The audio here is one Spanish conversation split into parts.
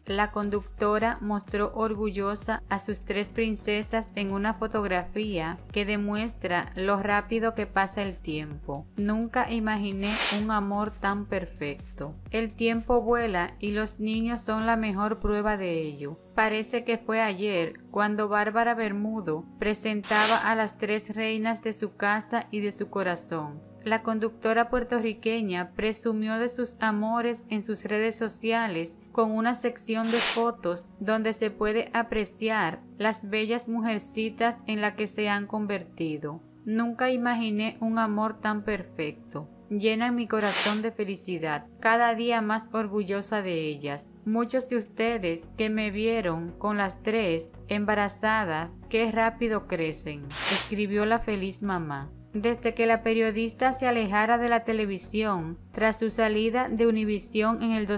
La conductora mostró orgullosa a sus 3 princesas en una fotografía que demuestra lo rápido que pasa el tiempo. Nunca imaginé un amor tan perfecto. El tiempo vuela y los niños son la mejor prueba de ello. Parece que fue ayer cuando Bárbara Bermudo presentaba a las 3 reinas de su casa y de su corazón. La conductora puertorriqueña presumió de sus amores en sus redes sociales con una sección de fotos donde se puede apreciar las bellas mujercitas en las que se han convertido. Nunca imaginé un amor tan perfecto. Llena mi corazón de felicidad, cada día más orgullosa de ellas. Muchos de ustedes que me vieron con las 3 embarazadas, qué rápido crecen, escribió la feliz mamá. Desde que la periodista se alejara de la televisión tras su salida de Univisión en el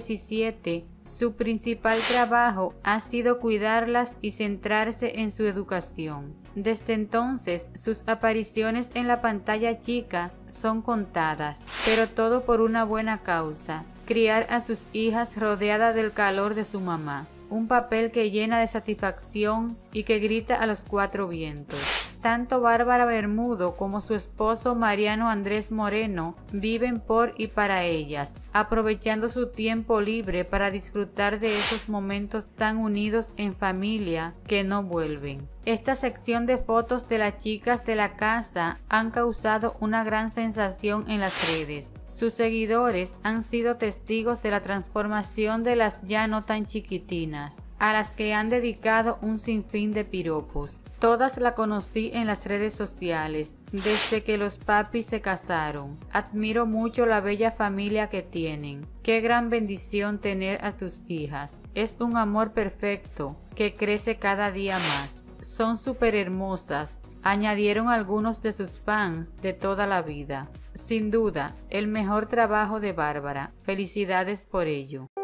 2017, su principal trabajo ha sido cuidarlas y centrarse en su educación. Desde entonces, sus apariciones en la pantalla chica son contadas, pero todo por una buena causa: criar a sus hijas rodeada del calor de su mamá. Un papel que llena de satisfacción y que grita a los 4 vientos. Tanto Bárbara Bermudo como su esposo Mariano Andrés Moreno viven por y para ellas, aprovechando su tiempo libre para disfrutar de esos momentos tan unidos en familia que no vuelven. Esta sección de fotos de las chicas de la casa han causado una gran sensación en las redes. Sus seguidores han sido testigos de la transformación de las ya no tan chiquitinas, a las que han dedicado un sinfín de piropos. Todas la conocí en las redes sociales, desde que los papis se casaron. Admiro mucho la bella familia que tienen. Qué gran bendición tener a tus hijas. Es un amor perfecto, que crece cada día más. Son súper hermosas, añadieron algunos de sus fans de toda la vida. Sin duda, el mejor trabajo de Bárbara. Felicidades por ello.